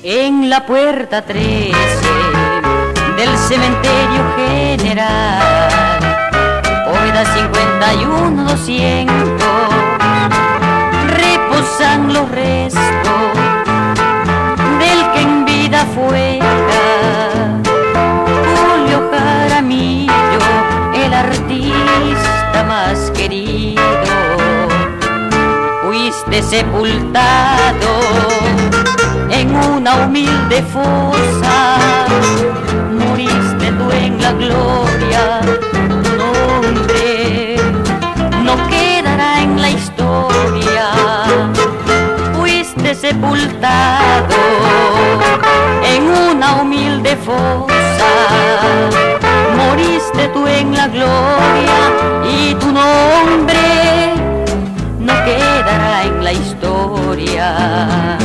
En la puerta 13 del cementerio general, bóveda 51-200, reposan los restos del que en vida fuera Julio Jaramillo, el artista más querido. Fuiste sepultado en una humilde fosa, moriste tú en la gloria, tu nombre no quedará en la historia. Fuiste sepultado en una humilde fosa, moriste tú en la gloria y tu nombre no quedará en la historia.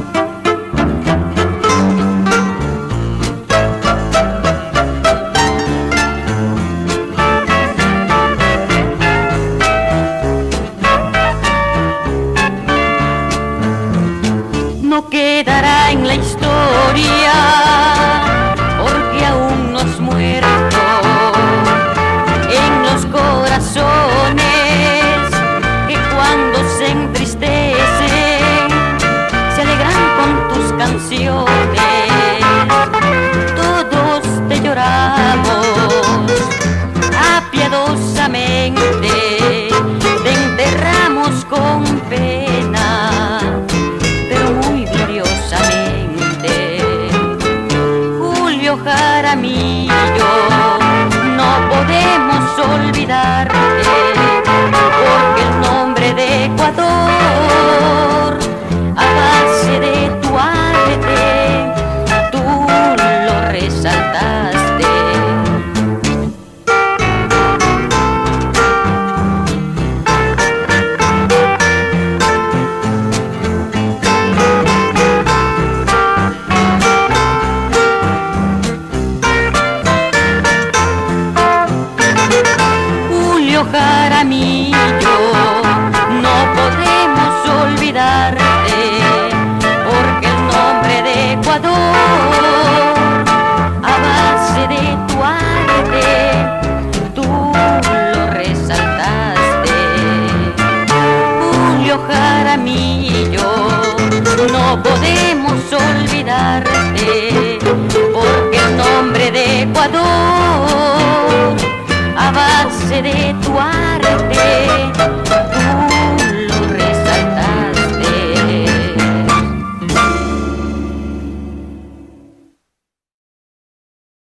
No quedará en la historia porque aún no has muerto en los corazones que cuando se entristecen se alegran con tus canciones. Todos te lloramos apiadosamente, te enterramos con pena, pero muy gloriosamente. Julio Jaramillo, no podemos olvidarte, porque el nombre de Ecuador, a base de tu arte, tú lo resaltaste. Julio Jaramillo, no podemos olvidarte, porque el nombre de Ecuador, a base de tu arte, tú lo resaltaste. Julio Jaramillo, no podemos olvidarte, porque el nombre de Ecuador, a base de tu